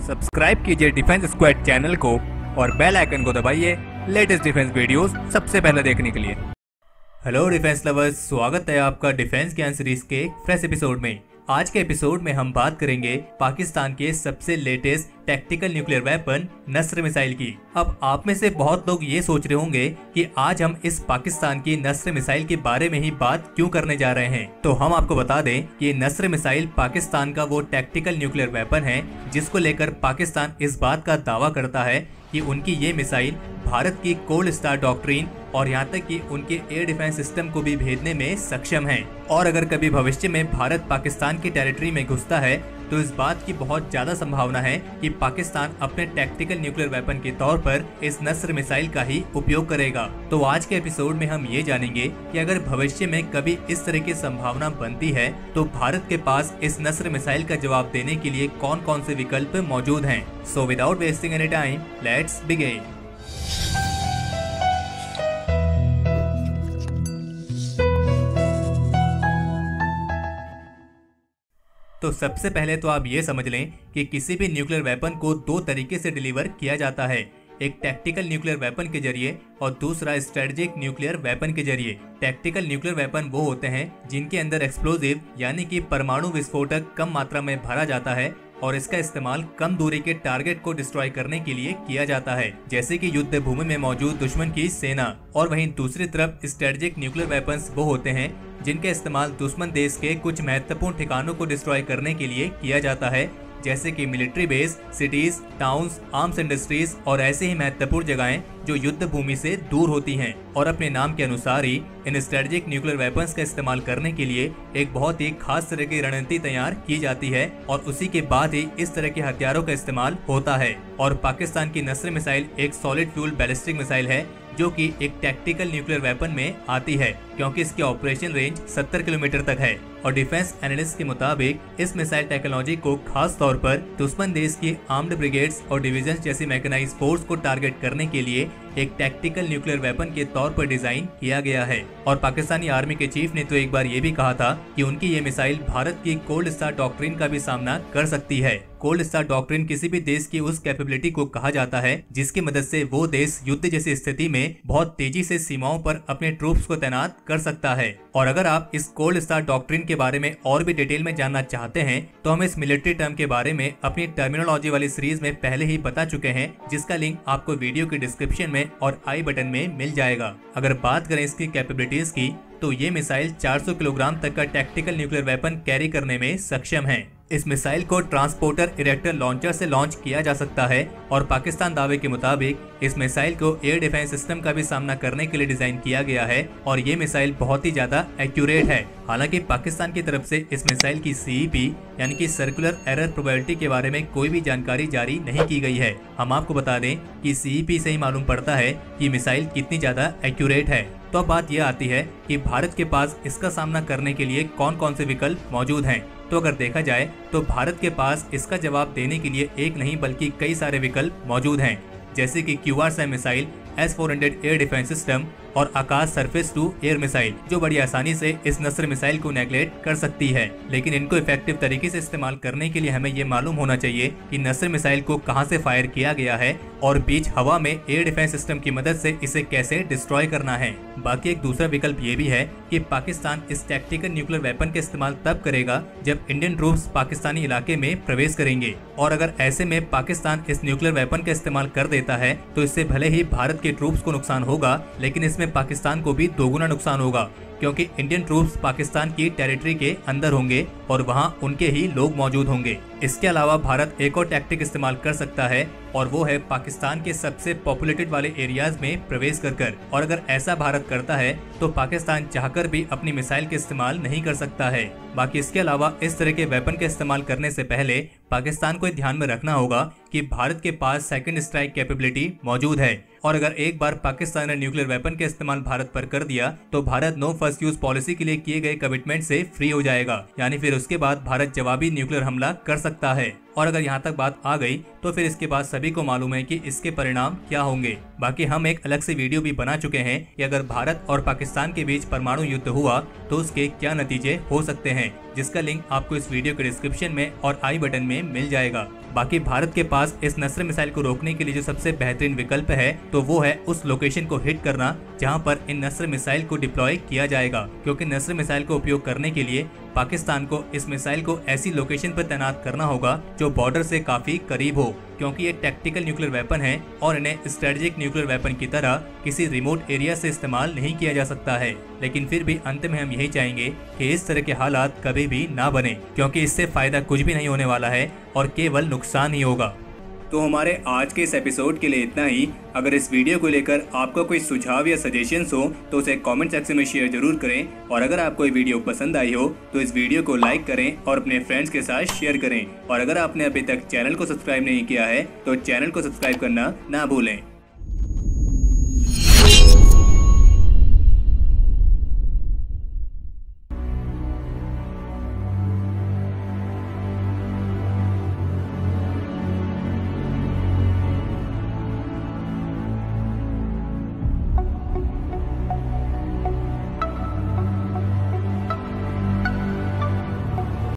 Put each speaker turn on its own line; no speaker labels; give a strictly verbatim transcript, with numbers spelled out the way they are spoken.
Subscribe कीजिए defence squad channel को और बेल आइकन को दबाइए लेटेस्ट डिफेंस वीडियोस सबसे पहले देखने के लिए। हेलो डिफेंस लवर्स, स्वागत है आपका डिफेंस ज्ञान सीरीज के एक फ्रेश एपिसोड में। आज के एपिसोड में हम बात करेंगे पाकिस्तान के सबसे latest tactical nuclear weapon Nasr missile की। अब आप में से बहुत लोग ये सोच रहे होंगे कि आज हम इस पाकिस्तान की नस्र मिसाइल के बारे में ही बात क्यों करने जा रहे हैं। तो हम आपको बता दें कि नस्र मिसाइल पाकिस्तान का वो टैक्टिकल न्यूक्लियर वेपन है जिसको लेकर पाकिस्तान इस बात का दावा करता है कि उनकी ये मिसाइल भारत की कोल्ड स्टार डॉक्ट्रिन और यहाँ तक कि उनके एयर डिफेंस सिस्टम को भी भेदने में सक्षम है। और अगर कभी भविष्य में भारत पाकिस्तान की टेरिटरी में घुसता है तो इस बात की बहुत ज्यादा संभावना है कि पाकिस्तान अपने टैक्टिकल न्यूक्लियर वेपन के तौर पर इस नस्र मिसाइल का ही उपयोग करेगा। तो आज के एपिसोड में हम ये जानेंगे कि अगर भविष्य में कभी इस तरह की संभावना बनती है तो भारत के पास इस नस्र मिसाइल का जवाब देने के लिए कौन कौन से विकल्प मौजूद हैं। So without wasting any time, let's begin. तो सबसे पहले तो आप ये समझ लें कि किसी भी न्यूक्लियर वेपन को दो तरीके से डिलीवर किया जाता है, एक टैक्टिकल न्यूक्लियर वेपन के जरिए और दूसरा स्ट्रेटेजिक न्यूक्लियर वेपन के जरिए। टैक्टिकल न्यूक्लियर वेपन वो होते हैं जिनके अंदर एक्सप्लोजिव यानी कि परमाणु विस्फोटक कम मात्रा में भरा जाता है और इसका इस्तेमाल कम दूरी के टारगेट को डिस्ट्रॉय करने के लिए किया जाता है, जैसे कि युद्ध भूमि में मौजूद दुश्मन की सेना। और वहीं दूसरी तरफ स्ट्रेटेजिक न्यूक्लियर वेपन्स वो होते हैं जिनका इस्तेमाल दुश्मन देश के कुछ महत्वपूर्ण ठिकानों को डिस्ट्रॉय करने के लिए किया जाता है, जैसे कि military base, cities, towns, arms industries और ऐसे ही महत्वपूर्ण जगहें जो युद्ध भूमि से दूर होती हैं। और अपने नाम के अनुसार ही इन स्ट्रेटेजिक न्यूक्लियर वेपन्स का इस्तेमाल करने के लिए एक बहुत ही खास तरह की रणनीति तैयार की जाती है और उसी के बाद ही इस तरह के हथियारों का इस्तेमाल होता है। और पाकिस्तान की नस्र मिसाइल एक सॉलिड फ्यूल बैलिस्टिक मिसाइल है जो कि एक टैक्टिकल न्यूक्लियर वेपन में आती है, क्योंकि इसकी ऑपरेशन रेंज सत्तर किलोमीटर तक है। और डिफेंस एनालिस्ट के मुताबिक इस मिसाइल टेक्नोलॉजी को खास तौर पर दुश्मन देश की आर्म्ड ब्रिगेड्स और डिविजन जैसी मैकेनाइज फोर्स को टारगेट करने के लिए एक टैक्टिकल न्यूक्लियर वेपन के तौर पर डिजाइन किया गया है। और पाकिस्तानी आर्मी के चीफ ने तो एक बार ये भी कहा था कि उनकी ये मिसाइल भारत की कोल्ड स्टार डॉक्ट्रिन का भी सामना कर सकती है। कोल्ड स्टार डॉक्ट्रिन किसी भी देश की उस कैपेबिलिटी को कहा जाता है जिसकी मदद से वो देश युद्ध जैसी स्थिति में बहुत तेजी से सीमाओं पर अपने ट्रूप्स को तैनात कर सकता है। और अगर आप इस कोल्ड स्टार डॉक्ट्रिन के बारे में और भी डिटेल में जानना चाहते हैं तो हम इस मिलिट्री टर्म के बारे में अपनी टर्मिनोलॉजी वाली सीरीज में पहले ही बता चुके हैं, जिसका लिंक आपको वीडियो के डिस्क्रिप्शन में और आई बटन में मिल जाएगा। अगर बात करें इसकी कैपेबिलिटीज की तो ये मिसाइल चार सौ किलोग्राम तक का टैक्टिकल न्यूक्लियर वेपन कैरी करने में सक्षम है। इस मिसाइल को ट्रांसपोर्टर इरेक्टर लॉन्चर से लॉन्च किया जा सकता है और पाकिस्तान दावे के मुताबिक इस मिसाइल को एयर डिफेंस सिस्टम का भी सामना करने के लिए डिजाइन किया गया है और ये मिसाइल बहुत ही ज्यादा एक्यूरेट है। हालांकि पाकिस्तान की तरफ से इस मिसाइल की सीईपी यानी कि सर्कुलर एरर प्रोबेबिलिटी के बारे में कोई भी जानकारी जारी नहीं की गई है। हम आपको बता दें कि सीईपी से ही मालूम पड़ता है कि मिसाइल कितनी ज्यादा एक्यूरेट है। तो अब बात यह आती है कि भारत के पास इसका सामना करने के लिए कौन कौन से विकल्प मौजूद हैं। तो अगर देखा जाए तो भारत के पास इसका जवाब देने के लिए एक नहीं बल्कि कई सारे विकल्प मौजूद हैं, जैसे कि Q R SAM missile, S four hundred air defence system और Akash surface to air missile, जो बड़ी आसानी से इस नस्र मिसाइल को नेगलेक्ट कर सकती है। लेकिन इनको इफेक्टिव तरीके से इस्तेमाल करने के लिए हमें ये मालूम होना चाहिए कि नस्र मिसाइल को कहां से फायर किया गया है और बीच हवा में एयर डिफेंस सिस्टम की मदद से इसे कैसे डिस्ट्रॉय करना है। बाकी एक दूसरा विकल्प ये भी है कि पाकिस्तान इस टैक्टिकल न्यूक्लियर वेपन का इस्तेमाल तब करेगा जब इंडियन ट्रूप्स पाकिस्तानी इलाके में प्रवेश करेंगे। और अगर ऐसे में पाकिस्तान इस न्यूक्लियर वेपन का इस्तेमाल कर देता है तो इससे भले ही भारत के ट्रूप्स को नुकसान होगा, लेकिन इसमें पाकिस्तान को भी दोगुना नुकसान होगा, क्योंकि इंडियन ट्रूप्स पाकिस्तान की टेरिटरी के अंदर होंगे और वहां उनके ही लोग मौजूद होंगे। इसके अलावा भारत एक और टैक्टिक इस्तेमाल कर सकता है और वो है पाकिस्तान के सबसे पॉपुलेटेड वाले एरियाज में प्रवेश कर कर। और अगर ऐसा भारत करता है तो पाकिस्तान चाहकर भी अपनी मिसाइल के इस्तेमाल नहीं कर सकता है। बाकी इसके अलावा इस तरह के वेपन के इस्तेमाल करने से पहले पाकिस्तान को ध्यान में रखना होगा कि भारत के पास सेकंड स्ट्राइक कैपेबिलिटी मौजूद है और अगर एक बार पाकिस्तान ने न्यूक्लियर वेपन का इस्तेमाल भारत पर कर दिया तो Bharat no first use policy के लिए किए गए कमिटमेंट से फ्री हो जाएगा, यानी फिर उसके बाद भारत जवाबी न्यूक्लियर हमला कर सकता है। और अगर यहाँ तक बात आ गई तो फिर इसके बाद सभी को मालूम है कि इसके परिणाम क्या होंगे। बाकी हम एक अलग से वीडियो भी बना चुके हैं कि अगर भारत और पाकिस्तान के बीच परमाणु युद्ध हुआ तो उसके क्या नतीजे हो सकते हैं, जिसका लिंक आपको इस वीडियो के डिस्क्रिप्शन में और आई बटन में मिल जाएगा। बाकी भारत के पास इस नस्र मिसाइल को रोकने के लिए जो सबसे बेहतरीन विकल्प है तो वो है उस लोकेशन को हिट करना जहां पर इन नस्र मिसाइल को डिप्लॉय किया जाएगा, क्योंकि नस्र मिसाइल को उपयोग करने के लिए पाकिस्तान को इस मिसाइल को ऐसी लोकेशन पर तैनात करना होगा जो बॉर्डर से काफी करीब हो, क्योंकि ये टैक्टिकल न्यूक्लियर वेपन है और इन्हें स्ट्रेटेजिक न्यूक्लियर वेपन की तरह किसी रिमोट एरिया से इस्तेमाल नहीं किया जा सकता है। लेकिन फिर भी अंत में हम यही चाहेंगे कि इस तरह के हालात कभी भी ना बने, क्योंकि इससे फायदा कुछ भी नहीं होने वाला है और केवल नुकसान ही होगा। तो हमारे आज के इस एपिसोड के लिए इतना ही। अगर इस वीडियो को लेकर आपका कोई सुझाव या सजेशंस हो तो उसे कमेंट सेक्शन में शेयर जरूर करें, और अगर आपको ये वीडियो पसंद आई हो तो इस वीडियो को लाइक करें और अपने फ्रेंड्स के साथ शेयर करें। और अगर आपने अभी तक चैनल को सब्सक्राइब नहीं किया है तो चैनल को सब्सक्राइब करना ना भूलें।